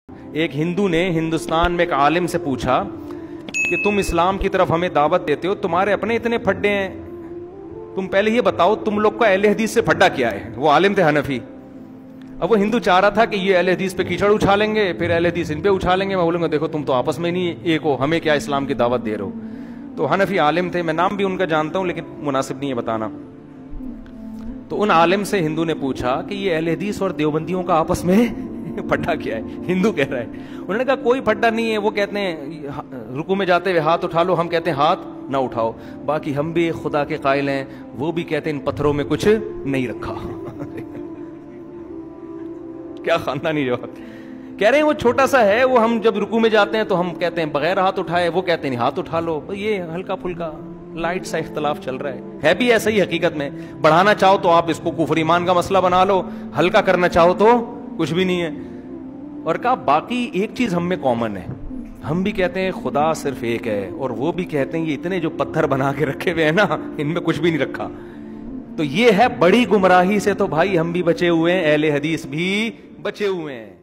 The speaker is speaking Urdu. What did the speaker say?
ایک ہندو نے ہندوستان میں ایک عالم سے پوچھا کہ تم اسلام کی طرف ہمیں دعوت دیتے ہو, تمہارے اپنے اتنے پھڈے ہیں, تم پہلے یہ بتاؤ تم لوگ کا اہل حدیث سے پھڈا کیا ہے. وہ عالم تھے حنفی. اب وہ ہندو چاہ رہا تھا کہ یہ اہل حدیث پہ کیچڑ اچھالیں گے, پھر اہل حدیث ان پہ اچھالیں گے. میں بولوں گا دیکھو تم تو آپس میں نہیں ایک ہو, ہمیں کیا اسلام کی دعوت دے رہے ہو. تو حنفی عالم تھے, میں نام بھی ان کا جانتا ہوں لیکن مناسب نہیں ہے بتانا. تو ان عالم سے ہندو نے پوچھا کہ یہ اہل حدیث اور دیوبندیوں کا آپس میں پھڈا کیا ہے. ہندو کہہ رہا ہے. انہوں نے کہا کوئی پھڈا نہیں ہے. وہ کہتے ہیں رکوع میں جاتے ہوئے ہاتھ اٹھا لو, ہم کہتے ہیں ہاتھ نہ اٹھاؤ. باقی ہم بھی خدا کے قائل ہیں, وہ بھی کہتے ہیں ان پتھروں میں کچھ نہیں رکھا. کیا خاندانی جواب. کہہ رہے ہیں وہ چھوٹا سا ہے, وہ ہم جب رکوع میں جاتے ہیں تو ہم کہتے ہیں بغیر ہاتھ اٹھائے, وہ کہتے ہیں ہاتھ اٹھا لو. یہ ہلکا پھلکا لائٹ سا اختلاف چل رہا ہے بھی ایسا ہی. حقیقت میں بڑھانا چاہو تو آپ اس کو کفر ایمان کا مسئلہ بنا لو, ہلکا کرنا چاہو تو کچھ بھی نہیں ہے. اور کہا باقی ایک چیز ہم میں کامن ہے, ہم بھی کہتے ہیں خدا صرف ایک ہے, اور وہ بھی کہتے ہیں یہ اتنے جو پتھر بنا کے رکھے ہوئے ہیں نا, ان میں کچھ بھی نہیں رکھا. تو یہ ہے بڑی گمراہی سے تو بھائی ہم بھی بچے ہوئے ہیں, اہل حدیث بھی بچے ہوئے ہیں.